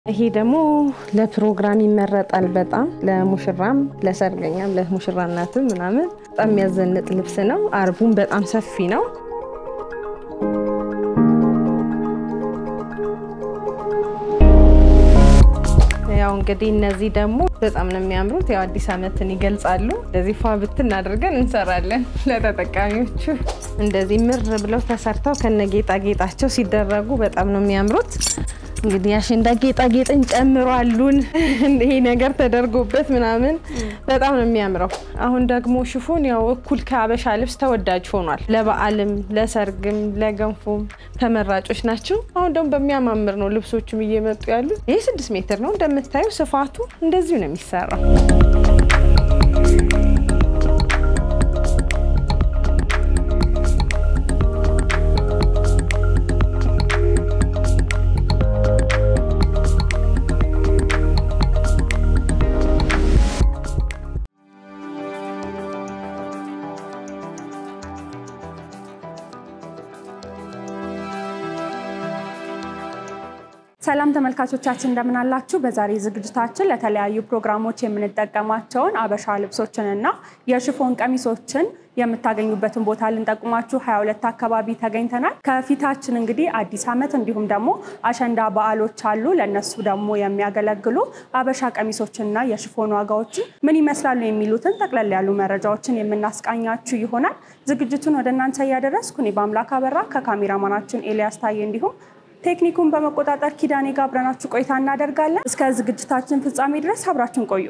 ይሄ ደግሞ ለፕሮግራም ይመረጣል በጣም ለሙሽራም ለሰርገኛም ለሙሽራናትም ምናምን በጣም ያዘንጥ ልብስ ነው አርቡም በጣም ሰፊ ነው ያው እንግዲህ እነዚህ ደግሞ በጣም ነው የሚያምሩት ያው አዲስ አመትን ይገልጻሉ እንደዚህ ፋብትን አድርገን እንሰራለን ለተጠቃሚዎቹ እንደዚህ ምር ብለው ተሰርተው ከነጌጣጌጣቸው ሲደረጉ በጣም ነው የሚያምሩት እንግዲህ አሸንዳ ጌጣጌጥን ጨምሯሉን ይሄ ነገር ተደርጎበት ምናምን በጣም ነው የሚያምረው አሁን ደግሞ ሽፎን ያው እኩል ከሀበሻ ልብስ ተወዳጅ ሆኗል ለበዓልም ለሰርግም ለገንፎም ተመራጮች ናቸው አሁን ደግሞ በሚያማምር ነው ልብሶችም እየመጡ ያሉት ይሄ 6 ሜትር ነው እንደምታዩ ስፋቱ እንደዚህ ነው የሚሰራው ሰላም ተመልካቾቻችን እንደምን አላችሁ በዛሬ ዝግጅታችን ለተለያዩ ፕሮግራሞች የምንጠቀማቸውን habesha ልብሶችንና የሽፎን ቀሚሶችን የምታገኙበትን ቦታ ልንጠቁማችሁ 22 አካባቢ ተገኝተናል ከፊታችን እንግዲህ አዲስ አመት እንዲሁም ደግሞ አሸንዳ በዓሎች አሉ ለነሱ ደግሞ የሚያገለግሉ habesha ቀሚሶችንና የሽፎን ዋጋዎችን ምን ይመስላሉ የሚሉትን ተቀለል ያሉ መረጃዎችን የምናስቃኛችሁ ይሆናል ዝግጅቱን ወደናንተ ያደረስኩኝ በአምላክ አበራ ከካሜራማናችን ኤልያስ ታዬ እንዲሁም ቴክኒኩን በመቆጣጠር ኪዳኔ ጋር አብረናችሁ ቆይታ እናደርጋለን እስከ ዝግጅታችን ፍጻሜ ድረስ አብራችሁን ቆዩ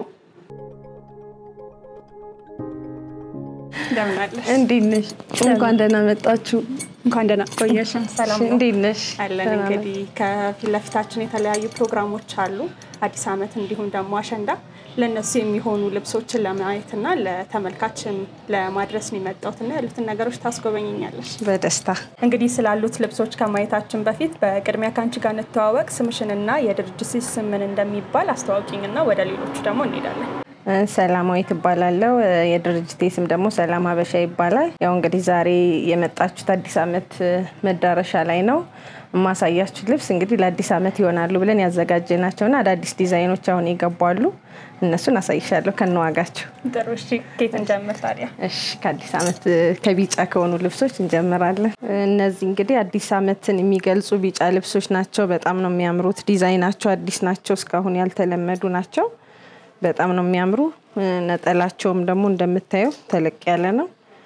እንደምናለሽ እንዴት ነሽ እንኳን ደህና መጣችሁ እንኳን ደህና ቆየሽ ሰላም እንዴት ነሽ አለን እንግዲህ ከፊለፊታችን የተለያዩ ፕሮግራሞች አሉ አዲስ አመት እንዲሁም ደግሞ አሸንዳ ለነሱ የሚሆኑ ልብሶችን ለማየትና ለተመልካችን ለማድረስ ነው የመጣውትና ያሉትን ነገሮች ታስጎበኛለሽ በደስታ እንግዲህ ስላሉት ልብሶች ከማየታችን በፊት በቅድሚያ ካንቺ ጋር እንተዋወቅ ስምሽንና የድርጅትሽ ስም ምን እንደሚባል አስተዋውቂኝና ወደ ሌሎቹ ደግሞ እንሄዳለን ሰላማዊ ተባላለው የድርጅቴ ስም ደግሞ ሰላም habesha ይባላል ያው እንግዲህ ዛሬ የመጣችሁት አዲስ አመት መዳረሻ ላይ ነው ማሳያችሁ ልብስ እንግዲህ ለአዲስ አመት ይሆናሉ ብለን ያዘጋጀናቸውና አዳዲስ ዲዛይኖች አሁን ይገባሉ እነሱን አሳይሻለሁ ከነዋጋቸው ጥሩሽ ከየት እንጀምር ታዲያ እሺ ከአዲስ አመት ከቢጫ ከሆኑ ልብሶች እንጀምራለን እነዚህ እንግዲህ አዲስ አመትን የሚገልጹ ቢጫ ልብሶች ናቸው በጣም ነው የሚያምሩት ዲዛይናቸው አዲስ ናቸው እስካሁን ያልተለመዱ ናቸው በጣም ነው የሚያምሩ ነጠላቸውም ደግሞ እንደምታየው ተለቅ ያለ ነው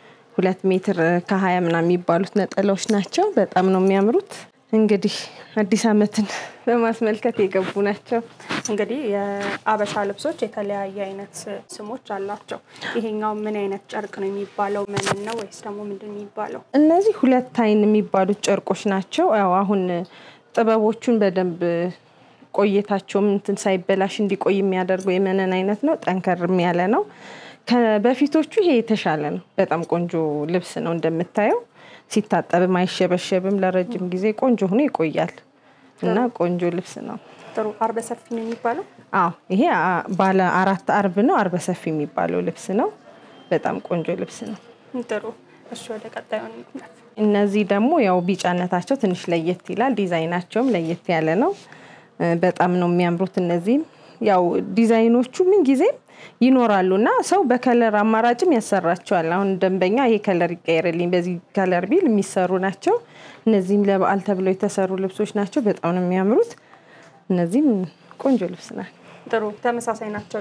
2 ሜትር ከ20 ምናምን የሚባሉት ነጠላዎች ናቸው በጣም ነው የሚያምሩት እንግዲህ አዲስ አመትን በማስመልከት የገቡ ናቸው እንግዲህ የhabesha ልብሶች የተለያየ አይነት ስሞች አላቸው ይሄኛው ምን አይነት ጨርቅ ነው የሚባለው ምን ነው ወይስ ደግሞ ምንድን ነው የሚባለው እነዚህ ሁለት አይን የሚባሉት ጨርቆች ናቸው ያው አሁን ጥበቦቹን በደንብ ቆይታቸውም እንትን ሳይበላሽ እንዲቆይ የሚያደርገው የመነን አይነት ነው ጠንከርም ያለ ነው ከበፊቶቹ ይሄ የተሻለ ነው በጣም ቆንጆ ልብስ ነው እንደምታየው ሲታጠብም አይሸበሸብም ለረጅም ጊዜ ቆንጆ ሆኖ ይቆያል እና ቆንጆ ልብስ ነው ጥሩ አርበ ሰፊ ነው የሚባለው አዎ ይሄ ባለ 4 አርብ ነው አርበ ሰፊ የሚባለው ልብስ ነው በጣም ቆንጆ ልብስ ነው ጥሩ እሺ ወደ ቀጣዩ እነዚህ ደግሞ ያው ቢጫነታቸው ትንሽ ለየት ይላል ዲዛይናቸውም ለየት ያለ ነው በጣም ነው የሚያምሩት እነዚህ ያው ዲዛይኖቹ ምን ጊዜ ይኖራሉና ሰው በከለር አማራጭም ያሰራቸዋል አሁን ደንበኛ ይሄ ከለር ይቀየርልኝ በዚህ ከለር ቢል የሚሰሩ ናቸው እነዚህም ለበዓል ተብለው የተሰሩ ልብሶች ናቸው በጣም ነው የሚያምሩት እነዚህም ቆንጆ ልብስ ናቸው ጥሩ ተመሳሳይ ናቸው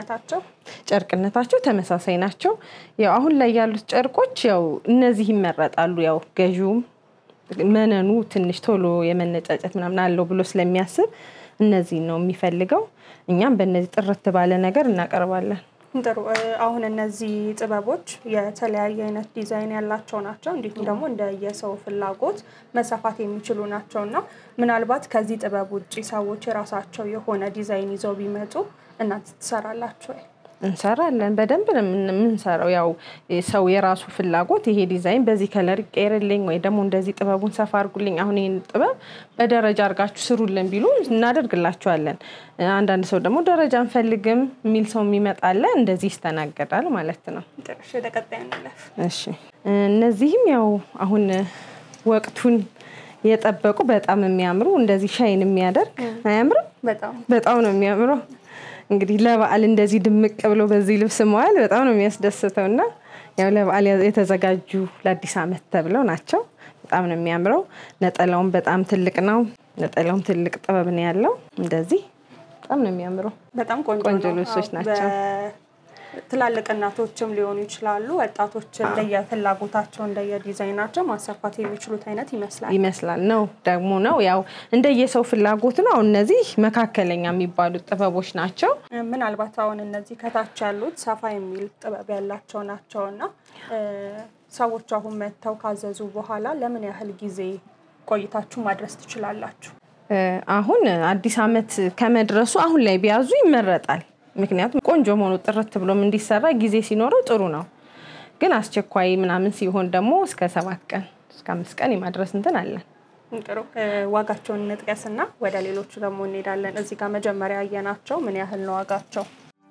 ጨርቅነታቸው ተመሳሳይ ናቸው ያው አሁን ላይ ያሉት ጨርቆች ያው እነዚህ ይመረጣሉ ያው ገዢውም መነኑ ትንሽ ቶሎ የመነጫጨት ምናምን አለው ብሎ ስለሚያስብ እነዚህ ነው የሚፈልገው እኛም በእነዚህ ጥርት ባለ ነገር እናቀርባለን ጥሩ አሁን እነዚህ ጥበቦች የተለያየ አይነት ዲዛይን ያላቸው ናቸው እንዲሁም ደግሞ እንደ የሰው ፍላጎት መሰፋት የሚችሉ ናቸውና ምናልባት ከዚህ ጥበብ ውጪ ሰዎች የራሳቸው የሆነ ዲዛይን ይዘው ቢመጡ እናንተ ትሰራላችሁ እንሰራለን በደንብ ነው የምንሰራው ያው ሰው የራሱ ፍላጎት ይሄ ዲዛይን በዚህ ከለር ይቀየርልኝ ወይ ደግሞ እንደዚህ ጥበቡን ሰፋ አድርጉልኝ አሁን ይሄን ጥበብ በደረጃ አርጋችሁ ስሩልን ቢሉ እናደርግላችኋለን አንዳንድ ሰው ደግሞ ደረጃ እንፈልግም ሚል ሰው የሚመጣለ እንደዚህ ይስተናገዳል ማለት ነው እሺ ተቀጣይ እንለፍ እሺ እነዚህም ያው አሁን ወቅቱን የጠበቁ በጣም የሚያምሩ እንደዚህ ሻይን የሚያደርግ አያምርም በጣም ነው የሚያምረው እንግዲህ ለበዓል እንደዚህ ድምቅ ብሎ በዚህ ልብስ መዋል በጣም ነው የሚያስደስተውና ያው ለበዓል የተዘጋጁ ለአዲስ አመት ተብለው ናቸው በጣም ነው የሚያምረው ነጠላውም በጣም ትልቅ ነው ነጠላውም ትልቅ ጥበብ ነው ያለው እንደዚህ በጣም ነው የሚያምረው በጣም ቆንጆ ልብሶች ናቸው ትላልቅ እናቶችም ሊሆኑ ይችላሉ ወጣቶችም ለየፍላጎታቸው እንደየዲዛይናቸው ማሳፋት የሚችሉት አይነት ይመስላል ነው ደግሞ ነው ያው እንደየሰው ፍላጎት ነው እነዚህ መካከለኛ የሚባሉ ጥበቦች ናቸው ምናልባት አሁን እነዚህ ከታች ያሉት ሰፋ የሚል ጥበብ ያላቸው ናቸውና ሰዎች አሁን መተው ካዘዙ በኋላ ለምን ያህል ጊዜ ቆይታችሁ ማድረስ ትችላላችሁ አሁን አዲስ አመት ከመድረሱ አሁን ላይ ቢያዙ ይመረጣል ምክንያቱም ቆንጆ ሆኖ ጥርት ብሎም እንዲሰራ ጊዜ ሲኖረው ጥሩ ነው ግን አስቸኳይ ምናምን ሲሆን ደግሞ እስከ 7 ቀን እስከ 5 ቀን የማድረስ እንትን አለ ጥሩ ዋጋቸውን እንጥቀስና ወደ ሌሎቹ ደግሞ እንሄዳለን እዚህ ጋር መጀመሪያ ያየናቸው ምን ያህል ነው ዋጋቸው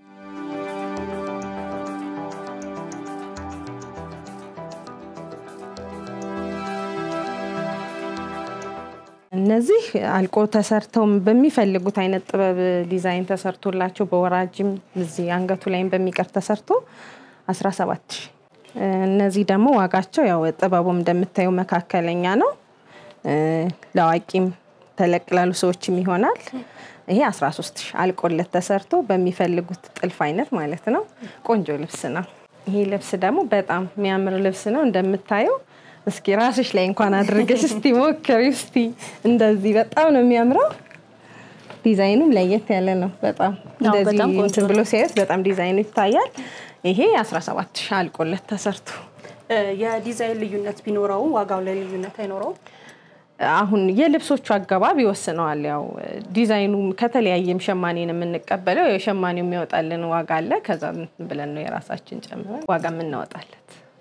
እነዚህ አልቆ ተሰርተው በሚፈልጉት አይነት ጥበብ ዲዛይን ተሰርቶላቸው በወራጅም እዚህ አንገቱ ላይም በሚቀር ተሰርቶ 17000 እነዚህ ደግሞ ዋጋቸው ያው ጥበቡም እንደምታዩ መካከለኛ ነው ለዋቂም ተለቅላሉ ሰዎችም ይሆናል ይሄ 13000 አልቆለት ተሰርቶ በሚፈልጉት ጥልፍ አይነት ማለት ነው ቆንጆ ልብስ ነው ይሄ ልብስ ደግሞ በጣም የሚያምር ልብስ ነው እንደምታዩ እስኪ ራስሽ ላይ እንኳን አድርገሽ እስቲ ሞክሪ እስቲ እንደዚህ በጣም ነው የሚያምረው ዲዛይኑም ለየት ያለ ነው በጣም እንደዚህ እንትን ብሎ ሲያዩት በጣም ዲዛይኑ ይታያል ይሄ 17000 አልቆለት ተሰርቶ የዲዛይን ልዩነት ቢኖረው ዋጋው ላይ ልዩነት አይኖረው አሁን የልብሶቹ አገባብ ይወስነዋል ያው ዲዛይኑ ከተለያየም ሸማኔን የምንቀበለው የሸማኔው የሚወጣልን ዋጋ አለ ከዛ ብለን ነው የራሳችን ጨምረን ዋጋ የምናወጣለት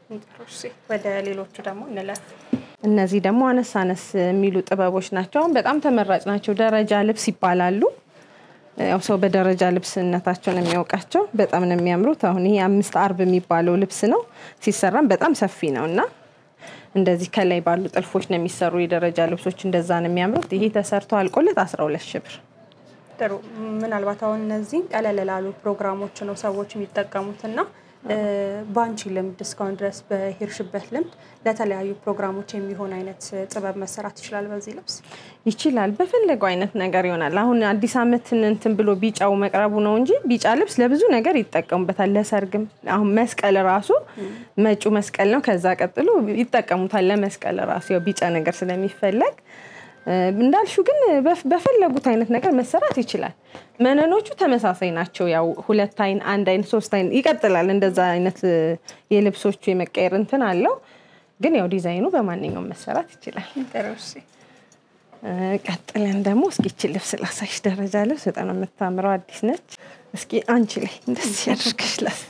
ወደ ሌሎቹ ደግሞ እንለፍ እነዚህ ደግሞ አነስ የሚሉ ጥበቦች ናቸው በጣም ተመራጭ ናቸው ደረጃ ልብስ ይባላሉ ያው ሰው በደረጃ ልብስነታቸው ነው የሚያውቃቸው በጣም ነው የሚያምሩት አሁን ይሄ 5 አርብ የሚባለው ልብስ ነው ሲሰራም በጣም ሰፊ ነውና እንደዚህ ከላይ ባሉ ጥልፎች ነው የሚሰሩ የደረጃ ልብሶች እንደዛ ነው የሚያምሩት ይሄ ተሰርቶ አልቆለት 12000 ብር ጥሩ ምናልባት አሁን እነዚህ ቀለል ላሉ ፕሮግራሞች ነው ሰዎች የሚጠቀሙትና ባንቺ ልምድ እስካሁን ድረስ በሄርሽበት ልምድ ለተለያዩ ፕሮግራሞች የሚሆን አይነት ጥበብ መሰራት ይችላል በዚህ ልብስ ይችላል በፈለገው አይነት ነገር ይሆናል አሁን አዲስ አመትን እንትን ብሎ ቢጫው መቅረቡ ነው እንጂ ቢጫ ልብስ ለብዙ ነገር ይጠቀሙበታል ለሰርግም አሁን መስቀል ራሱ መጩ መስቀል ነው ከዛ ቀጥሎ ይጠቀሙታል ለመስቀል ራሱ ያው ቢጫ ነገር ስለሚፈልግ እንዳልሹ ግን በፈለጉት አይነት ነገር መሰራት ይችላል መነኖቹ ተመሳሳይ ናቸው ያው 2 አይን 1 አይን 3 አይን ይቀጥላል እንደዛ አይነት የልብሶቹ የመቀየር እንትን አለው ግን ያው ዲዛይኑ በማንኛውም መሰራት ይችላል ጥሩሽ ቀጥለን ደግሞ እስኪ እቺ ልብስ ላሳይሽ ደረጃ ልብስ በጣም የምታምረው አዲስ ነች እስኪ አንቺ ላይ እንደዚህ ያድርግሽላስ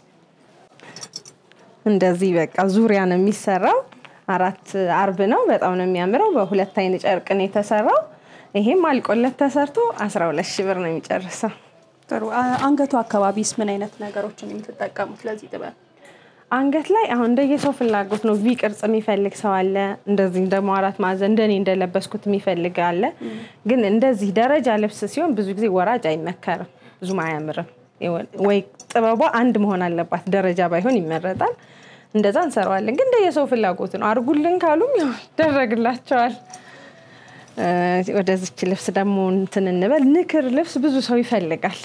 እንደዚህ በቃ ዙሪያ ነው የሚሰራው 4 አርብ ነው በጣም ነው የሚያምረው በ2 አይን ጨርቅ ነው የተሰራው ይሄም አልቆለት ተሰርቶ 12000 ብር ነው የሚጨርሰው ጥሩ አንገቱ አካባቢስ ምን አይነት ነገሮችን የምትጠቀሙት ለዚህ ጥበብ አንገት ላይ አሁን እንደየሰው ፍላጎት ነው ቪ ቅርጽ የሚፈልግ ሰው አለ እንደዚህ ደግሞ 4 ማዕዘን እንደኔ እንደለበስኩት የሚፈልግ አለ ግን እንደዚህ ደረጃ ልብስ ሲሆን ብዙ ጊዜ ወራጅ አይመከርም ብዙም አያምርም ወይ ጥበቧ አንድ መሆን አለባት ደረጃ ባይሆን ይመረጣል እንደዛ እንሰራዋለን ግን እንደየሰው ፍላጎት ነው አርጉልን ካሉም ያደረግላቸዋል ወደዚህ ልብስ ደግሞ እንትን እንበል ንክር ልብስ ብዙ ሰው ይፈልጋል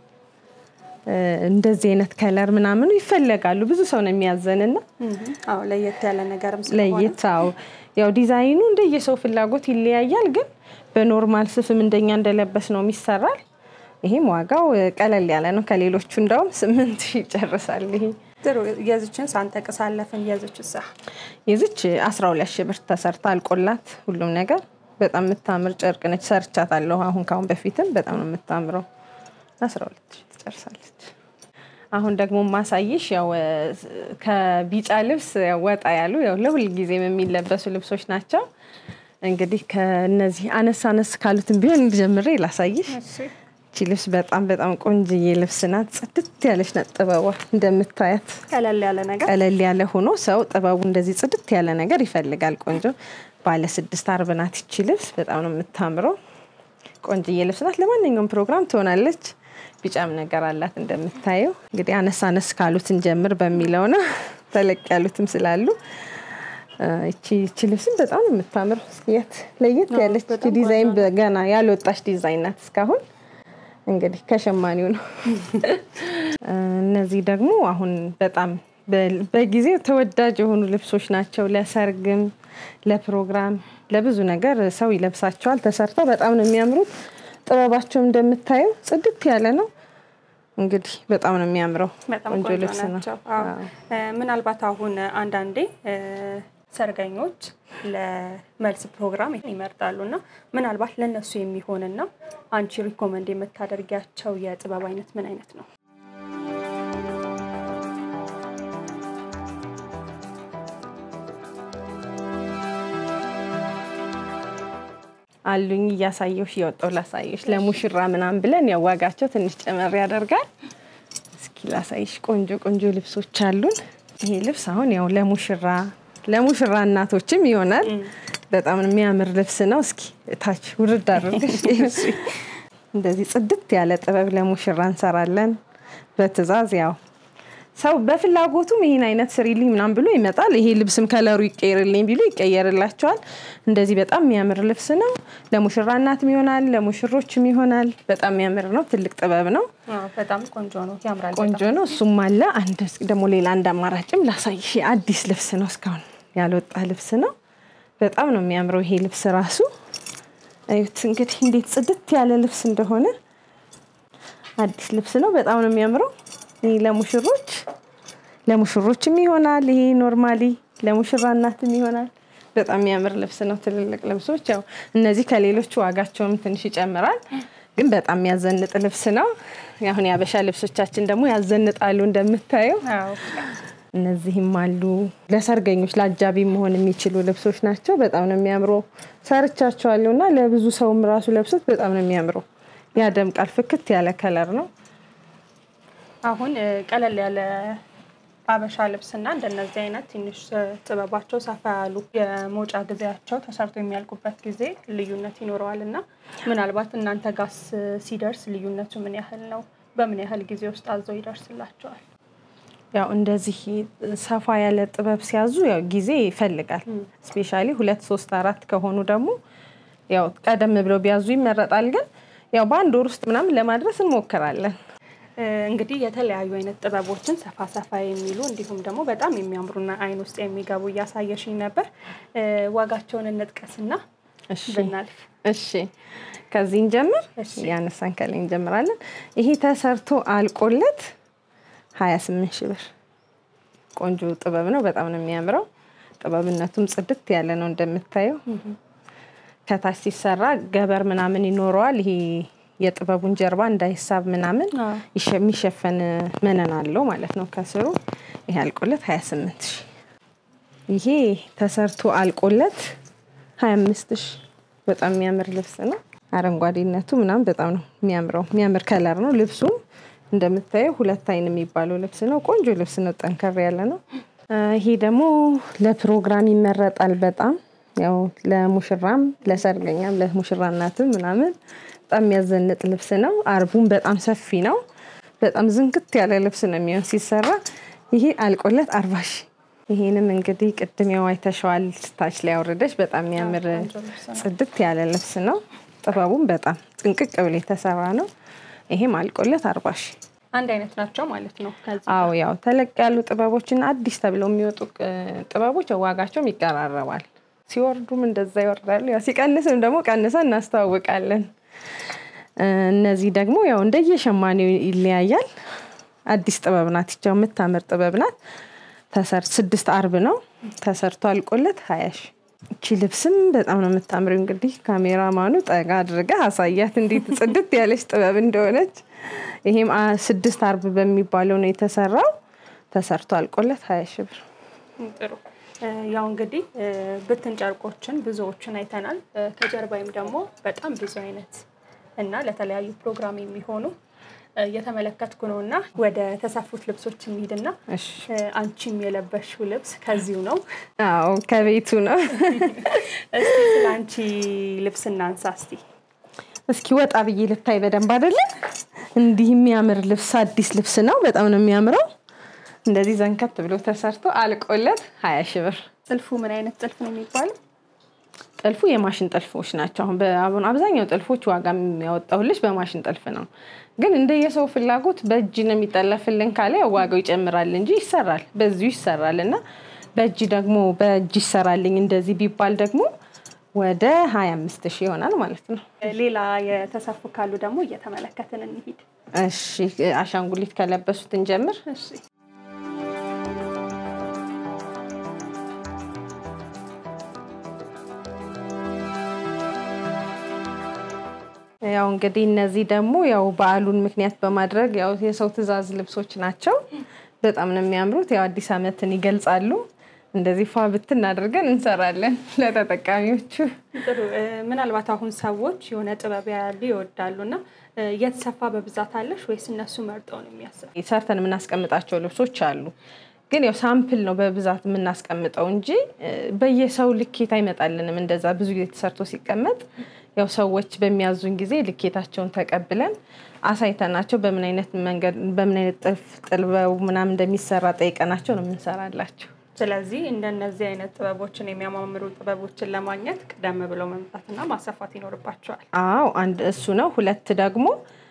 እንደዚህ አይነት ከለር ምናምን ይፈልጋሉ ብዙ ሰው ነው የሚያዘንና አዎ ለየት ያለ ነገርም ስለሆነ ለየታው ያው ዲዛይኑ እንደየሰው ፍላጎት ይለያያል ግን በኖርማል ስፍም እንደኛ እንደለበስ ነው የሚሰራል ይሄም ዋጋው ቀለል ያለ ነው ከሌሎቹ እንደውም 8000 ይጨርሳል ይሄ ጥሩ የዚችን ሳንጠቅስ አለፈን የዚችሳ የዚች 12000 ብር ተሰርታ አልቆላት ሁሉም ነገር በጣም የምታምር ጨርቅ ነች ሰርቻታለሁ አሁን ካሁን በፊትም በጣም ነው የምታምረው 12000 ትጨርሳለች አሁን ደግሞ ማሳይሽ ያው ከቢጫ ልብስ ወጣ ያሉ ያው ለሁሉ ጊዜ የሚለበሱ ልብሶች ናቸው እንግዲህ ከነዚህ አነስ ካሉትን ቢሆን ጀምሬ ላሳይሽ ልብስ በጣም ቆንጆዬ ልብስ ናት ጽድት ያለች ናት ጥበቧ እንደምታያት ቀለል ያለ ሆኖ ሰው ጥበቡ እንደዚህ ጽድት ያለ ነገር ይፈልጋል ቆንጆ ባለ 6 አርብ ናት እቺ ልብስ በጣም ነው የምታምረው ቆንጆዬ ልብስ ናት ለማንኛውም ፕሮግራም ትሆናለች ቢጫም ነገር አላት እንደምታየው እንግዲህ አነሳነስ ካሉት እንጀምር በሚለው ነው ተለቅ ያሉትም ስላሉ እቺ ልብስም በጣም ነው የምታምረው እስኪያት ለየት ያለች ዲዛይን ገና ያልወጣች ዲዛይን ናት እስካሁን እንግዲህ ከሸማኔው ነው እነዚህ ደግሞ አሁን በጣም በጊዜው ተወዳጅ የሆኑ ልብሶች ናቸው ለሰርግም ለፕሮግራም ለብዙ ነገር ሰው ይለብሳቸዋል ተሰርተው በጣም ነው የሚያምሩት ጥበባቸው እንደምታዩ ጽድት ያለ ነው እንግዲህ በጣም ነው የሚያምረው ቆንጆ ልብስ ነው ምናልባት አሁን አንዳንዴ ሰርገኞች ለመልስ ፕሮግራም ይመርጣሉና ምናልባት ለነሱ የሚሆንና አንቺ ሪኮመንድ የምታደርጊያቸው የጥበብ አይነት ምን አይነት ነው አሉኝ ያሳየውሽ ይወጣው ላሳየሽ ለሙሽራ ምናም ብለን ያዋጋቸው ትንሽ ጨመር ያደርጋል እስኪ ላሳይሽ ቆንጆ ልብሶች አሉን ይሄ ልብስ አሁን ያው ለሙሽራ እናቶችም ይሆናል በጣም የሚያምር ልብስ ነው እስኪ ታች ውርድ አድርገሽ እንደዚህ ጽድት ያለ ጥበብ ለሙሽራ እንሰራለን በትዛዝ ያው ሰው በፍላጎቱም ይሄን አይነት ስሪልኝ ምናም ብሎ ይመጣል ይሄ ልብስም ከለሩ ይቀየርልኝ ቢሉ ይቀየርላቸዋል እንደዚህ በጣም የሚያምር ልብስ ነው ለሙሽራ እናትም ይሆናል ለሙሽሮችም ይሆናል በጣም የሚያምር ነው ትልቅ ጥበብ ነው በጣም ቆንጆ ነው ያምራል ቆንጆ ነው እሱም አለ አንድ ደግሞ ሌላ አንድ አማራጭም ላሳይሽ አዲስ ልብስ ነው እስካሁን ያልወጣ ልብስ ነው በጣም ነው የሚያምረው ይሄ ልብስ ራሱ አይት እንግዲህ እንዴት ጽድት ያለ ልብስ እንደሆነ አዲስ ልብስ ነው በጣም ነው የሚያምረው ይሄ ለሙሽሮችም ይሆናል ይሄ ኖርማሊ ለሙሽራ እናትም ይሆናል በጣም የሚያምር ልብስ ነው ትልልቅ ልብሶች ያው እነዚህ ከሌሎች ዋጋቸውም ትንሽ ይጨምራል ግን በጣም ያዘንጥ ልብስ ነው ያሁን የሀበሻ ልብሶቻችን ደግሞ ያዘንጣሉ እንደምታየው እነዚህም አሉ ለሰርገኞች ለአጃቢ መሆን የሚችሉ ልብሶች ናቸው በጣም ነው የሚያምረው ሰርቻቸዋለሁና ለብዙ ሰውም ራሱ ለብሶት በጣም ነው የሚያምረው ያደምቃል ፍክት ያለ ከለር ነው አሁን ቀለል ያለ ሀበሻ ልብስና እንደነዚህ አይነት ትንሽ ጥበባቸው ሰፋ ያሉ የሞጫ ጊዜያቸው ተሰርቶ የሚያልቁበት ጊዜ ልዩነት ይኖረዋልና ምናልባት እናንተ ጋስ ሲደርስ ልዩነቱ ምን ያህል ነው በምን ያህል ጊዜ ውስጥ አዘው ይደርስላቸዋል ያው እንደዚህ ሰፋ ያለ ጥበብ ሲያዙ ያው ጊዜ ይፈልጋል ስፔሻሊ 2 3 4 ከሆኑ ደግሞ ያው ቀደም ብለው ቢያዙ ይመረጣል ግን ያው በአንድ ወር ውስጥ ምናምን ለማድረስ እንሞክራለን እንግዲህ የተለያዩ አይነት ጥበቦችን ሰፋ የሚሉ እንዲሁም ደግሞ በጣም የሚያምሩና አይን ውስጥ የሚገቡ ያሳየሽኝ ነበር ዋጋቸውን እንጥቀስና ብናልፍ እሺ ከዚህ እንጀምር ያነሳን ከላይ እንጀምራለን ይሄ ተሰርቶ አልቆለት 28 ሺህ ብር ቆንጆ ጥበብ ነው በጣም ነው የሚያምረው ጥበብነቱም ጽድት ያለ ነው እንደምታየው ከታች ሲሰራ ገበር ምናምን ይኖረዋል ይሄ የጥበቡን ጀርባ እንዳይሳብ ምናምን የሚሸፈን መነን አለው ማለት ነው ከስሩ ይሄ አልቆለት 28 ሺህ ይሄ ተሰርቶ አልቆለት 25 ሺህ በጣም የሚያምር ልብስ ነው አረንጓዴነቱ ምናምን በጣም ነው የሚያምር ከለር ነው ልብሱ እንደምታየው ሁለት አይን የሚባለው ልብስ ነው ቆንጆ ልብስ ነው ጠንከር ያለ ነው ይሄ ደግሞ ለፕሮግራም ይመረጣል በጣም ያው ለሙሽራም ለሰርገኛም ለሙሽራ እናትም ምናምን በጣም ያዘንጥ ልብስ ነው አርቡም በጣም ሰፊ ነው በጣም ዝንክት ያለ ልብስ ነው የሚሆን ሲሰራ ይሄ አልቆለት 40 ሺህ ይሄንም እንግዲህ ቅድም ያው አይተሻዋል ታች ላይ አውርደሽ በጣም የሚያምር ጽድት ያለ ልብስ ነው ጥበቡም በጣም ጥንቅቅ ብሎ የተሰራ ነው ይሄም አልቆለት 40 ሺህ አንድ አይነት ናቸው ማለት ነው አዎ ያው ተለቅ ያሉ ጥበቦችና አዲስ ተብለው የሚወጡ ጥበቦች ዋጋቸው ይቀራረባል ሲወርዱም እንደዛ ይወርዳሉ ያው ሲቀንስም ደግሞ ቀንሰን እናስተዋውቃለን እነዚህ ደግሞ ያው እንደየሸማኔው ይለያያል አዲስ ጥበብ ናት ይቻው የምታምር ጥበብ ናት ተሰር 6 አርብ ነው ተሰርቶ አልቆለት 20 ሺህ እቺ ልብስም በጣም ነው የምታምረው እንግዲህ ካሜራማኑ ጠጋ አድርጋ አሳያት እንዴት ጽድት ያለች ጥበብ እንደሆነች ይሄም 6 አርብ በሚባለው ነው የተሰራው ተሰርቶ አልቆለት 20 ሺህ ብር ጥሩ ያው እንግዲህ ብትን ጨርቆችን ብዙዎችን አይተናል ከጀርባይም ደግሞ በጣም ብዙ አይነት እና ለተለያዩ ፕሮግራም የሚሆኑ የተመለከትኩ ነውና ወደ ተሰፉት ልብሶች እንሂድና አንቺም የለበሽው ልብስ ከዚሁ ነው አዎ ከቤቱ ነው እስቲ ስለአንቺ ልብስ እናንሳ እስኪ ወጣ ብዬ ልታይ በደንብ አይደለ እንዲህ የሚያምር ልብስ አዲስ ልብስ ነው በጣም ነው የሚያምረው እንደዚህ ዘንከት ብሎ ተሰርቶ አልቆለት 20 ሺህ ብር ጥልፉ ምን አይነት ጥልፍ ነው የሚባለው ጥልፉ የማሽን ጥልፎች ናቸው አሁን አብዛኛው ጥልፎች ዋጋ የሚያወጣውልሽ በማሽን ጥልፍ ነው ግን እንደየሰው ፍላጎት በእጅ ነው የሚጠለፍልን ካለ ዋጋው ይጨምራል እንጂ ይሰራል በዚሁ ይሰራልና በእጅ ደግሞ በእጅ ይሰራልኝ እንደዚህ ቢባል ደግሞ ወደ 25000 ይሆናል ማለት ነው ሌላ የተሰፉ ካሉ ደግሞ እየተመለከትን እንሂድ እሺ አሻንጉሊት ከለበሱት እንጀምር እሺ ያው እንግዲህ እነዚህ ደግሞ ያው በዓሉን ምክንያት በማድረግ ያው የሰው ትዛዝ ልብሶች ናቸው በጣም ነው የሚያምሩት ያው አዲስ አመትን ይገልጻሉ እንደዚህ ፋብትን አድርገን እንሰራለን ለተጠቃሚዎቹ ጥሩ ምናልባት አሁን ሰዎች የሆነ ጥበብ ያሉ ይወዳሉና የተሰፋ በብዛት አለሽ ወይስ እነሱ መርጠው ነው የሚያሰፉ ሰርተን የምናስቀምጣቸው ልብሶች አሉ ግን ያው ሳምፕል ነው በብዛት የምናስቀምጠው እንጂ በየሰው ልኬት አይመጣልንም እንደዛ ብዙ ጊዜ ተሰርቶ ሲቀመጥ ያው ሰዎች በሚያዙን ጊዜ ልኬታቸውን ተቀብለን አሳይተናቸው በምን አይነት መንገድ በምን አይነት ጥልበው ምናም እንደሚሰራ ጠይቀናቸው ነው የምንሰራላችሁ ስለዚህ እንደነዚህ አይነት ጥበቦችን የሚያማምሩ ጥበቦችን ለማግኘት ቀደም ብለው መምጣትና ማሰፋት ይኖርባቸዋል አዎ አንድ እሱ ነው ሁለት ደግሞ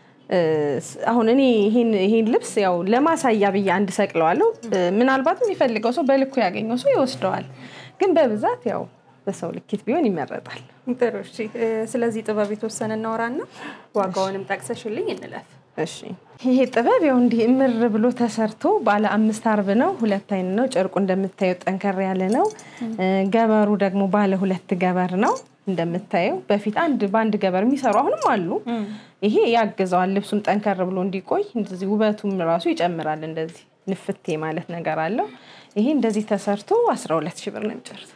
አሁን እኔ ይሄን ልብስ ያው ለማሳያ በየ አንድ ሰቅለዋለሁ ምናልባት የሚፈልገው ሰው በልኩ ያገኘው ሰው ይወስደዋል ግን በብዛት ያው በሰው ልኬት ቢሆን ይመረጣል ጥሩ እሺ ስለዚህ ጥበብ የተወሰነ እናወራና ዋጋውንም ጠቅሰሽልኝ እንለፍ እሺ ይሄ ጥበብ ያው እንዲህ እምር ብሎ ተሰርቶ ባለ 5 አርብ ነው ሁለት አይን ነው ጨርቁ እንደምታዩ ጠንከር ያለ ነው ገበሩ ደግሞ ባለ 2 ገበር ነው እንደምታዩ በፊት ባንድ ገበር የሚሰሩ አሁንም አሉ ይሄ ያገዛዋል ልብሱም ጠንከር ብሎ እንዲቆይ እንደዚህ ውበቱም ራሱ ይጨምራል እንደዚህ ንፍቴ ማለት ነገር አለው ይሄ እንደዚህ ተሰርቶ 12000 ብር ነው የሚጨርሰው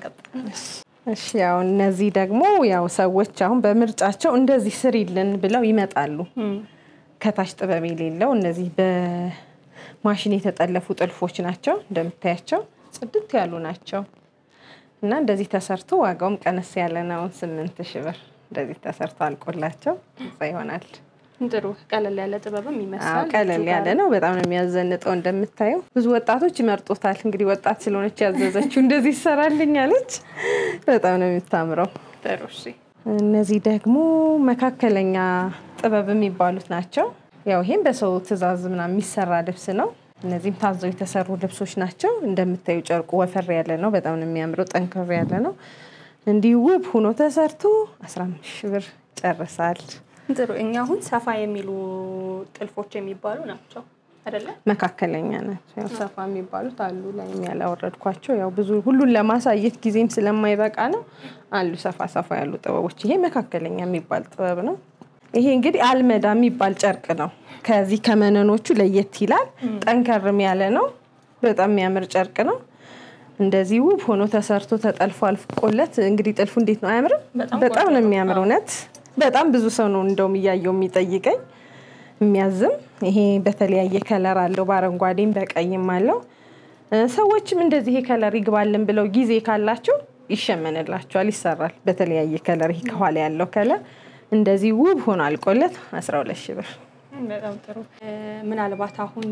እሺ ያው እነዚህ ደግሞ ያው ሰዎች አሁን በምርጫቸው እንደዚህ ስሪልን ብለው ይመጣሉ ከታች ጥበብ የሌለው እነዚህ በማሽን የተጠለፉ ጥልፎች ናቸው እንደምታያቸው ጽድት ያሉ ናቸው እና እንደዚህ ተሰርቶ ዋጋውም ቀነስ ያለ ነው 8000 ብር እንደዚህ ተሰርቶ አልቆላቸው ይሆናል ጥሩ ቀለል ያለ ጥበብም ይመስላል ቀለል ያለ ነው በጣም ነው የሚያዘንጠው እንደምታዩ ብዙ ወጣቶች ይመርጡታል እንግዲህ ወጣት ስለሆነች ያዘዘችው እንደዚህ ይሰራልኝ አለች በጣም ነው የምታምረው ጥሩ እሺ እነዚህ ደግሞ መካከለኛ ጥበብ የሚባሉት ናቸው ያው ይሄን በሰው ትዛዝ ምናምን የሚሰራ ልብስ ነው እነዚህም ታዘው የተሰሩ ልብሶች ናቸው እንደምታዩ ጨርቁ ወፈር ያለ ነው በጣም ነው የሚያምረው ጠንከር ያለ ነው እንዲህ ውብ ሆኖ ተሰርቶ 15000 ብር ጨርሳል ጥሩ እኛ አሁን ሰፋ የሚሉ ጥልፎች የሚባሉ ናቸው አይደለ መካከለኛ ናቸው ያው ሰፋ የሚባሉት አሉ ላይ ያላወረድኳቸው ያው ብዙ ሁሉን ለማሳየት ጊዜም ስለማይበቃ ነው አሉ ሰፋ ያሉ ጥበቦች ይሄ መካከለኛ የሚባል ጥበብ ነው ይሄ እንግዲህ አልመዳ የሚባል ጨርቅ ነው ከዚህ ከመነኖቹ ለየት ይላል ጠንከርም ያለ ነው በጣም የሚያምር ጨርቅ ነው እንደዚህ ውብ ሆኖ ተሰርቶ ተጠልፎ አልቆለት እንግዲህ ጥልፉ እንዴት ነው አያምርም በጣም ነው የሚያምር እውነት በጣም ብዙ ሰው ነው እንደውም ያያየው የሚጠይቀኝ የሚያዝም ይሄ በተለያየ ከለር አለው በአረንጓዴም በቀይም አለው ሰዎችም እንደዚህ ይሄ ከለር ይግባልን ብለው ጊዜ ካላቸው ይሸመንላቸዋል ይሰራል በተለያየ ከለር ይሄ ከኋላ ያለው ከለር እንደዚህ ውብ ሆኖ አልቆለት 12000 ብር በጣም ጥሩ ምናልባት አሁን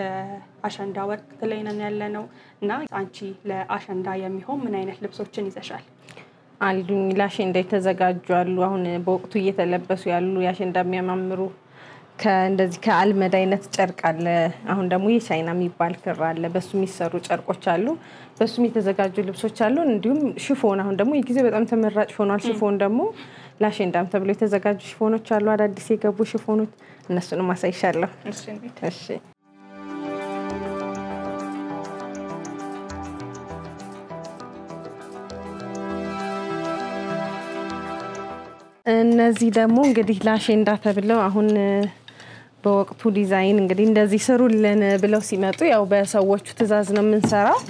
አሸንዳ ወቅት ላይ ነን ያለነው እና አንቺ ለአሸንዳ የሚሆን ምን አይነት ልብሶችን ይዘሻል አሉኝ ለአሸንዳ የተዘጋጁ አሉ አሁን በወቅቱ እየተለበሱ ያሉ ያሸንዳ የሚያማምሩ ከእንደዚህ ከአልመዳ አይነት ጨርቅ አለ አሁን ደግሞ የቻይና የሚባል ክር አለ በሱ የሚሰሩ ጨርቆች አሉ በሱም የተዘጋጁ ልብሶች አሉ እንዲሁም ሽፎን አሁን ደግሞ የጊዜ በጣም ተመራጭ ሆኗል ሽፎን ደግሞ ለአሸንዳም ተብሎ የተዘጋጁ ሽፎኖች አሉ አዳዲስ የገቡ ሽፎኖች እነሱንም ማሳይሻለሁ እሺ እነዚህ ደግሞ እንግዲህ ለአሸንዳ ተብለው አሁን በወቅቱ ዲዛይን እንግዲህ እንደዚህ ስሩልን ብለው ሲመጡ ያው በሰዎቹ ትዛዝ ነው የምንሰራው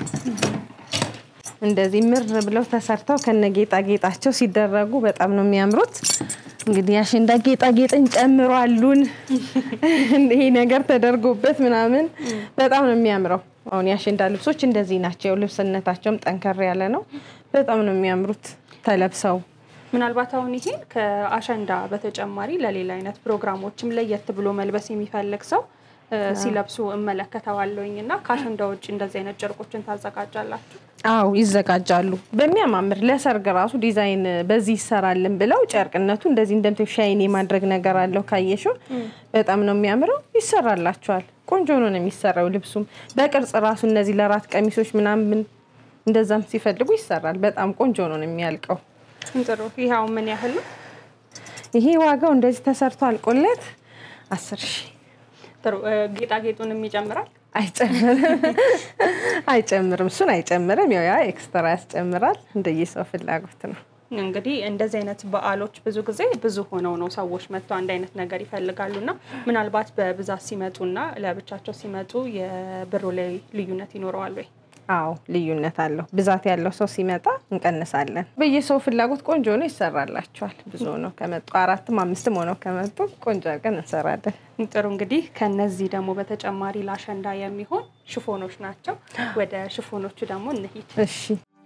እንደዚህ ምር ብለው ተሰርተው ከነጌጣጌጣቸው ሲደረጉ በጣም ነው የሚያምሩት እንግዲህ ያሸንዳ ጌጣጌጥን ጨምሯሉን ይሄ ነገር ተደርጎበት ምናምን በጣም ነው የሚያምረው አሁን ያሸንዳ ልብሶች እንደዚህ ናቸው ልብስነታቸውም ጠንከር ያለ ነው በጣም ነው የሚያምሩት ተለብሰው ምናልባት አሁን ይሄ ከአሸንዳ በተጨማሪ ለሌላ አይነት ፕሮግራሞችም ለየት ብሎ መልበስ የሚፈልግ ሰው ሲለብሱ እመለከታዋለሁኝና ካሸንዳ ውጪ እንደዚህ አይነት ጨርቆችን ታዘጋጃላችሁ አው ይዘጋጃሉ በሚያማምር ለሰርግ ራሱ ዲዛይን በዚህ ይሰራልን ብለው ጨርቅነቱ እንደዚህ እንደምትው ሻይኒ ማድረግ ነገር አለው ካየሽው በጣም ነው የሚያምረው ይሰራላችኋል ቆንጆ ነው የሚሰራው ልብሱም በቅርጽ ራሱ እነዚህ ለራት ቀሚሶች ምናምን እንደዛም ሲፈልጉ ይሰራል በጣም ቆንጆ ነው የሚያልቀው ጥሩ ይሄው ምን ያህል ይሄ ዋጋው እንደዚህ ተሰርቶ አልቆለት 10000 ጥሩ ጌጣጌጡንም ይጨምራል አይጨምርም እሱን አይጨምርም ያው ኤክስትራ ያስጨምራል እንደየሰው ፍላጎት ነው እንግዲህ እንደዚህ አይነት በዓሎች ብዙ ጊዜ ብዙ ሆነው ነው ሰዎች መጥተው አንድ አይነት ነገር ይፈልጋሉና ምናልባት በብዛት ሲመጡና ለብቻቸው ሲመጡ የብሩ ላይ ልዩነት ይኖረዋል ወይ አው ልዩነት አለው ብዛት ያለው ሰው ሲመጣ እንቀንሳለን በየሰው ፍላጎት ቆንጆ ነው ይሰራላችኋል ብዙ ነው ከመጡ 4ም 5ም ሆነው ከመጡ ቆንጆ አድርገን እንሰራለን ጥሩ እንግዲህ ከነዚህ ደግሞ በተጨማሪ ላሸንዳ የሚሆን ሽፎኖች ናቸው ወደ ሽፎኖቹ ደግሞ እንሂድ እሺ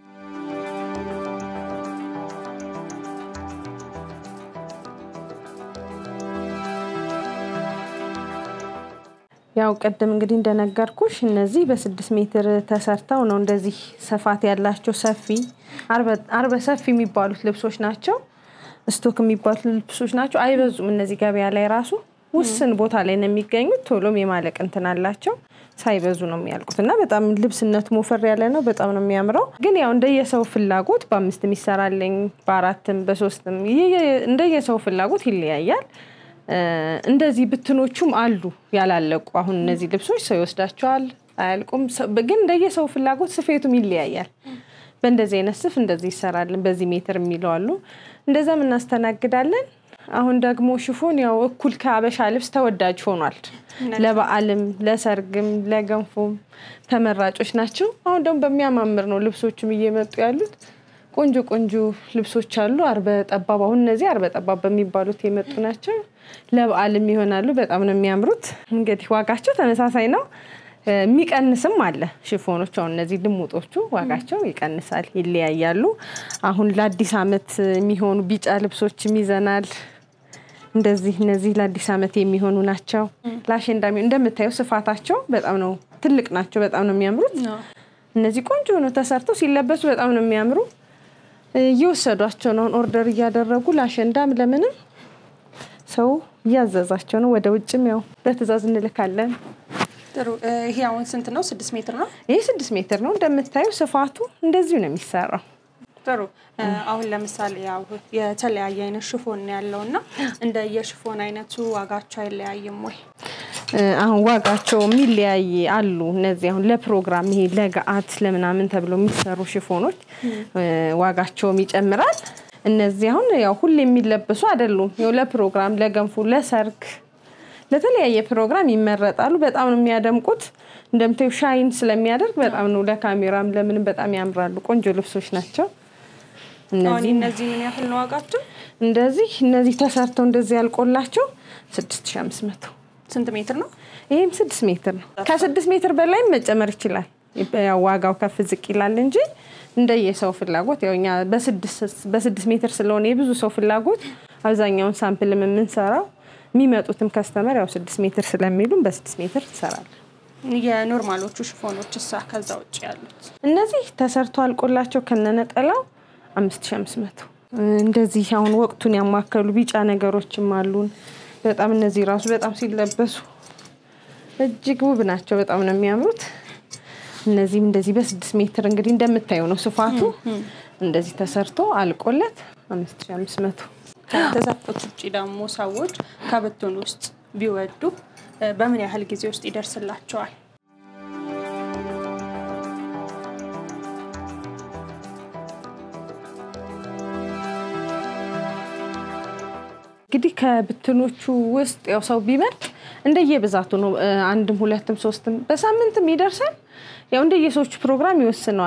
ያው ቀደም እንግዲህ እንደነገርኩሽ እነዚህ በ6 ሜትር ተሰርተው ነው እንደዚህ ሰፋት ያላቸው ሰፊ አርበ ሰፊ የሚባሉት ልብሶች ናቸው ስቶክ የሚባሉት ልብሶች ናቸው አይበዙም እነዚህ ገበያ ላይ ራሱ ውስን ቦታ ላይ ነው የሚገኙት ቶሎም የማለቅ እንትን አላቸው ሳይበዙ ነው የሚያልቁትና በጣም ልብስነት ሞፈር ያለ ነው በጣም ነው የሚያምረው ግን ያው እንደየሰው ፍላጎት በ5 ይሰራልኝ በ4ም በ3ም እንደየሰው ፍላጎት ይለያያል እንደዚህ ብትኖቹም አሉ ያላለቁ አሁን እነዚህ ልብሶች ሰው ይወስዳቸዋል አያልቁም ግን እንደየሰው ፍላጎት ስፌቱም ይለያያል በእንደዚህ አይነት ስፍ እንደዚህ ይሰራልን በዚህ ሜትር የሚለዋሉ እንደዛም እናስተናግዳለን አሁን ደግሞ ሽፎን ያው እኩል ከሀበሻ ልብስ ተወዳጅ ሆኗል ለበዓልም ለሰርግም ለገንፎም ተመራጮች ናቸው አሁን ደግሞ በሚያማምር ነው ልብሶችም እየመጡ ያሉት ቆንጆ ልብሶች አሉ አርበ ጠባብ አሁን እነዚህ አርበ ጠባብ በሚባሉት የመጡ ናቸው ለበዓልም ይሆናሉ በጣም ነው የሚያምሩት እንግዲህ ዋጋቸው ተመሳሳይ ነው የሚቀንስም አለ ሽፎኖች አሁን እነዚህ ልሙጦቹ ዋጋቸው ይቀንሳል ይለያያሉ አሁን ለአዲስ አመት የሚሆኑ ቢጫ ልብሶችም ይዘናል እንደዚህ እነዚህ ለአዲስ አመት የሚሆኑ ናቸው ላሸንዳሚ እንደምታዩ ስፋታቸው በጣም ነው ትልቅ ናቸው በጣም ነው የሚያምሩት እነዚህ ቆንጆ ነው ተሰርተው ሲለበሱ በጣም ነው የሚያምሩ ይወሰዷቸው ነው ኦርደር ያደረጉ ላሸንዳም ለምንም ሰው ያዘዛቸው ነው ወደ ውጭም ያው በትዕዛዝ እንልካለን ጥሩ ይሄ አሁን ስንት ነው 6 ሜትር ነው ይሄ 6 ሜትር ነው እንደምታዩ ስፋቱ እንደዚህ ነው የሚሰራው ጥሩ አሁን ለምሳሌ ያው የተለያየ አይነት ሽፎን ያለውና እንደ የሽፎን አይነቱ ዋጋቸው አይለያይም ወይ አሁን ዋጋቸው የሚለያይ አሉ እነዚህ አሁን ለፕሮግራም ይሄ ለጋአት ለምናምን ተብሎ የሚሰሩ ሽፎኖች ዋጋቸው ይጨምራል እነዚህ አሁን ያው ሁሉ የሚለበሱ አይደሉም ያው ለፕሮግራም ለገንፎ ለሰርግ ለተለያየ ፕሮግራም ይመረጣሉ በጣም ነው የሚያደምቁት እንደምታዩ ሻይን ስለሚያደርግ በጣም ነው ለካሜራም ለምንም በጣም ያምራሉ ቆንጆ ልብሶች ናቸው እነዚህ ምን ያህል ነው ዋጋቸው እነዚህ ተሰርተው እንደዚህ ያልቆላቸው 6500 ስንት ሜትር ነው ይሄም 6 ሜትር ነው ከ6 ሜትር በላይ መጨመር ይችላል ያው ዋጋው ከፍ ዝቅ ይላል እንጂ እንደየሰው ፍላጎት ያውኛ በ6 ሜትር ስለሆነ የብዙ ሰው ፍላጎት አብዛኛውን ሳምፕል የምንሰራው የሚመጡትም ከስተመር ያው 6 ሜትር ስለሚሉም በ6 ሜትር ይሰራል የኖርማሎቹ ሽፎኖችስ ከዛ ውጪ ያሉት እነዚህ ተሰርቶ አልቆላቸው ከነነጠላው 5500 እንደዚህ አሁን ወቅቱን ያማከሉ ቢጫ ነገሮችም አሉን በጣም እነዚህ ራሱ በጣም ሲለበሱ እጅግ ውብ ናቸው በጣም ነው የሚያምሩት እነዚህም እንደዚህ በ6 ሜትር እንግዲህ እንደምታዩ ነው ስፋቱ እንደዚህ ተሰርቶ አልቆለት 5500 ተዛፍቶች ውጪ ደግሞ ሰዎች ከብቱን ውስጥ ቢወዱ በምን ያህል ጊዜ ውስጥ ይደርስላቸዋል እንግዲህ ከብትኖቹ ውስጥ ያው ሰው ቢመርጥ እንደየብዛቱ ነው አንድም ሁለትም ሶስትም በሳምንትም ይደርሳል ያው እንደየሶች ፕሮግራም ይወስነዋል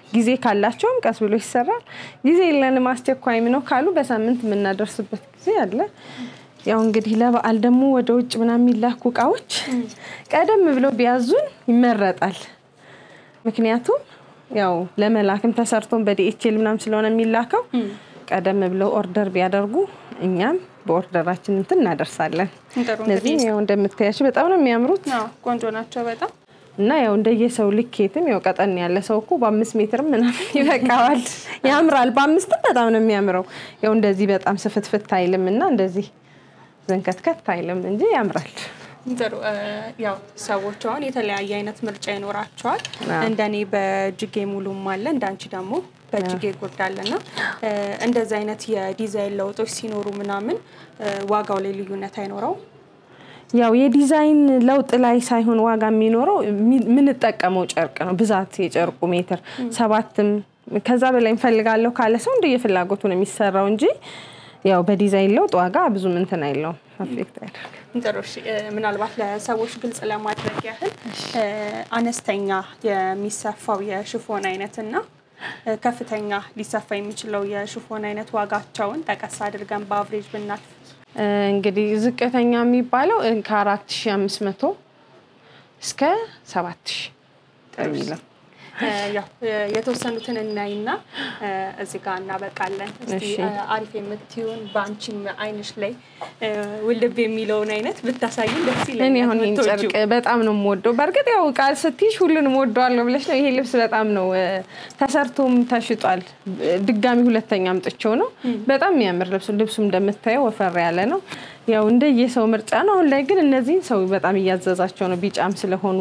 ጊዜ ካላቸውም ቀስ ብሎ ይሰራል ጊዜ የለንም አስቸኳይም ነው ካሉ በሳምንት ምናደርስበት ጊዜ አለ ያው እንግዲህ ለበዓል ደግሞ ወደ ውጭ ምናምን የሚላኩ ቃዎች ቀደም ብሎ ቢያዙን ይመረጣል ምክንያቱም ያው ለመላክም ተሰርቶን በዲኤችኤል ምናምን ስለሆነ የሚላከው ቀደም ብሎ ኦርደር ቢያደርጉ እኛም በኦርደራችን እንትን እናደርሳለን ለዚህ ያው እንደምታያችሁ በጣም ነው የሚያምሩት ቆንጆ ናቸው በጣም እና ያው እንደየሰው ልኬትም ያው ቀጠን ያለ ሰው እኮ በ5 ሜትር ምናምን ይበቃዋል ያምራል በ5 በጣም ነው የሚያምረው ያው እንደዚህ በጣም ስፍትፍት አይልምና እንደዚህ ዘንከትከት አይልም እንጂ ያምራል ጥሩ ያው ሰዎች አሁን የተለያየ አይነት ምርጫ ይኖራቸዋል እንደኔ በጅጌ ሙሉም አለ እንዳንቺ ደግሞ በጅጌ ጉርዳለና እንደዚህ አይነት የዲዛይን ለውጦች ሲኖሩ ምናምን ዋጋው ላይ ልዩነት አይኖረው ያው የዲዛይን ለውጥ ላይ ሳይሆን ዋጋ የሚኖረው ምን ተጠቀመው ጨርቅ ነው ብዛት የጨርቁ ሜትር 7ም ከዛ በላይ እንፈልጋለሁ ካለ ሰው እንደየፍላጎቱ ነው የሚሰራው እንጂ ያው በዲዛይን ለውጥ ዋጋ ብዙ እንትን አይለው አፌክት ያደርጋል እንተሮሽ ምናልባት ለሰዎች ግልጽ ለማድረግ ያህል አነስተኛ የሚሰፋው የሽፎን አይነትና ከፍተኛ ሊሰፋ የሚችለው የሽፎን አይነት ዋጋቸውን ተቀስ አድርገን በአቨሬጅ ብናልፍ እንግዲህ ዝቅተኛ የሚባለው ከ4500 እስከ 7000 ተብሏል ያው የተወሰኑትን እናይና እዚህ ጋር እናበቃለን እስቲ አሪፍ የምትዩን ባንቺም አይንሽ ላይ ውልብ የሚለውን አይነት ብታሳይን ደስ ይለኛል እኔ አሁን ጨርቅ በጣም ነው የምወደው በርግጥ ያው ቃል ስትይሽ ሁሉንም ወደዋለሁ ብለሽ ነው ይሄ ልብስ በጣም ነው ተሰርቶም ተሽጧል ድጋሚ ሁለተኛ አምጥቼው ነው በጣም የሚያምር ልብሱም እንደምታየው ወፈር ያለ ነው ያው እንደየሰው ምርጫ ነው አሁን ላይ ግን እነዚህን ሰው በጣም እያዘዛቸው ነው ቢጫም ስለሆኑ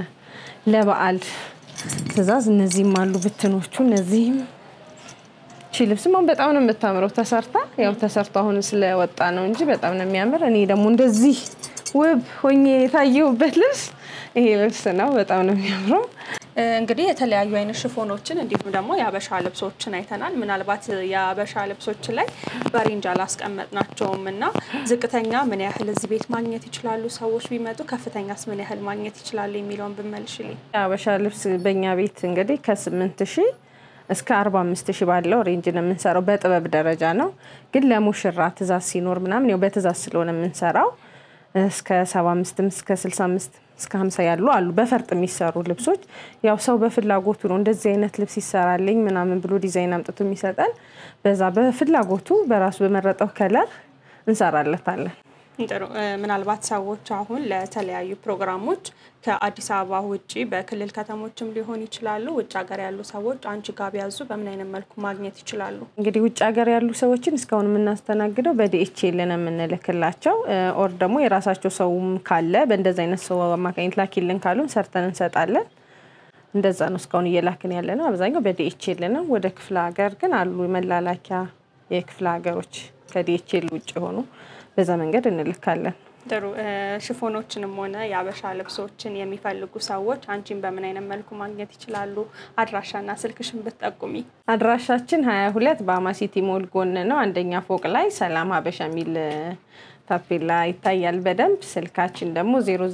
ለበዓል ትዛዝ እነዚህም አሉ ብትኖቹ እነዚህም ልብስም በጣም ነው የምታምረው ተሰርታ ያው ተሰርታ አሁን ስለወጣ ነው እንጂ በጣም ነው የሚያምር እኔ ደግሞ እንደዚህ ውብ ሆኜ ታየውበት ልብስ ይሄ ልብስ ነው በጣም ነው የሚያምረው እንግዲህ የተለያዩ አይነት ሽፎኖችን እንዲሁም ደግሞ የሀበሻ ልብሶችን አይተናል ምናልባት የሀበሻ ልብሶች ላይ በሬንጅ አላስቀመጥናቸውምና ዝቅተኛ ምን ያህል እዚህ ቤት ማግኘት ይችላሉ ሰዎች ቢመጡ ከፍተኛስ ምን ያህል ማግኘት ይችላል የሚለውን በመልሽልኝ የሀበሻ ልብስ በእኛ ቤት እንግዲህ ከ8000 እስከ 45000 ባለው ሬንጅ ነው የምንሰራው በጥበብ ደረጃ ነው ግን ለሙሽራ ትዛዝ ሲኖር ምናምን ያው በትዛዝ ስለሆነ የምንሰራው እስከ 75 እስከ 65 እስከ 50 ያሉ አሉ በፈርጥ የሚሰሩ ልብሶች ያው ሰው በፍላጎቱ ነው እንደዚህ አይነት ልብስ ይሰራልኝ ምናምን ብሎ ዲዛይን አምጥቶ የሚሰጣል በዛ በፍላጎቱ በራሱ በመረጠው ከለር እንሰራለታለን ጥሩ ምናልባት ሰዎች አሁን ለተለያዩ ፕሮግራሞች ከአዲስ አበባ ውጪ በክልል ከተሞችም ሊሆን ይችላሉ ውጭ ሀገር ያሉ ሰዎች አንቺ ጋር ቢያዙ በምን አይነት መልኩ ማግኘት ይችላሉ እንግዲህ ውጭ ሀገር ያሉ ሰዎችን እስካሁን የምናስተናግደው በዲኤችኤል ነው የምንልክላቸው ኦር ደግሞ የራሳቸው ሰውም ካለ በእንደዛ አይነት ሰው አማካኝነት ላኪልን ካሉን ሰርተን እንሰጣለን እንደዛ ነው እስካሁን እየላክን ያለነው አብዛኛው በዲኤችኤል ነው ወደ ክፍለ ሀገር ግን አሉ መላላኪያ የክፍለ ሀገሮች ከዲኤችኤል ውጭ ሆኖ በዛ መንገድ እንልካለን ጥሩ ሽፎኖችንም ሆነ የሀበሻ ልብሶችን የሚፈልጉ ሰዎች አንቺን በምን አይነት መልኩ ማግኘት ይችላሉ አድራሻና ስልክሽን ብትጠቁሚ አድራሻችን 22 በአማሲቲ ሞል ጎን ነው አንደኛ ፎቅ ላይ ሰላም ሀበሻ ሚል ታፔላ ይታያል በደንብ ስልካችን ደግሞ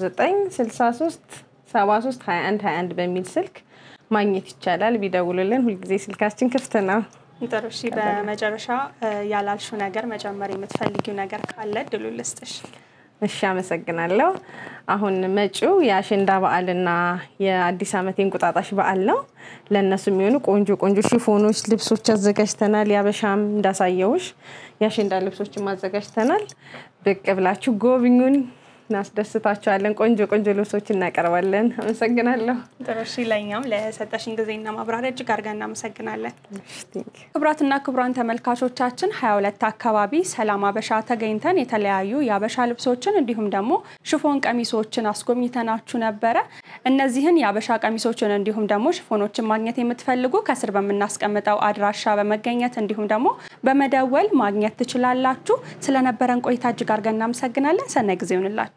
0963 73 21 21 በሚል ስልክ ማግኘት ይቻላል ቢደውሉልን ሁሉ ጊዜ ስልካችን ክፍት ነው ጥሩሽ በመጨረሻ ያላልሹ ነገር መጨመር የምትፈልጊው ነገር ካለ ድሉ ልስጥሽ እሺ አመሰግናለሁ አሁን መጪው የአሸንዳ በዓልና የአዲስ ዓመት እንቁጣጣሽ በዓል ነው ለነሱ የሚሆኑ ቆንጆ ሽፎኖች ልብሶች አዘጋጅተናል ያበሻም እንዳሳየውሽ የአሸንዳ ልብሶችን ማዘጋጅተናል ብቅ ብላችሁ ጎብኙን እናስደስታችኋለን ቆንጆ ልብሶችን እናቀርባለን አመሰግናለሁ ጥሩሽ ለኛም ለሰጣሽኝ ጊዜና ማብራሪያ እጅግ አድርገን እናመሰግናለን ክብራትና ክብራን ተመልካቾቻችን 22 አካባቢ ሰላም ሀበሻ ተገኝተን የተለያዩ የሀበሻ ልብሶችን እንዲሁም ደግሞ ሽፎን ቀሚሶችን አስጎብኝተናችሁ ነበር እነዚህን የሀበሻ ቀሚሶችን እንዲሁም ደግሞ ሽፎኖችን ማግኘት የምትፈልጉ ከስር በመናስቀምጠው አድራሻ በመገኘት እንዲሁም ደግሞ በመደወል ማግኘት ትችላላችሁ ስለነበረን ቆይታ እጅግ አድርገን እናመሰግናለን ሰናይ ጊዜ ይሁንላችሁ